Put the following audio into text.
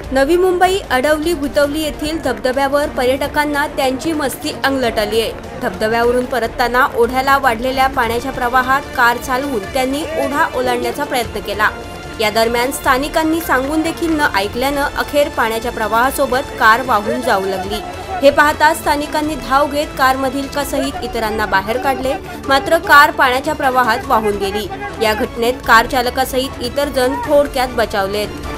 नवी मुंबई अडवली भुतवली येथील धबधब्यावर पर्यटकांना त्यांची मस्ती अंगलट आली आहे। धबधब्यावरून परतताना ओढ्याला वाढलेल्या पाण्याच्या प्रवाहात कार चालवून त्यांनी ओढा ओलांडण्याचा प्रयत्न केला। या दरम्यान स्थानिकांनी सांगून देखील न ऐकल्यानं अखेर पाण्याच्या प्रवाहासोबत कार वाहून जाऊ लागली। हे पाहता स्थानिकांनी धाव घेत कारमधील सहित इतरांना बाहेर काढले, मात्र कार पाण्याच्या प्रवाहात वाहून गेली। या घटनेत कार चालकासहित इतर जण थोडक्यात बचावलेत।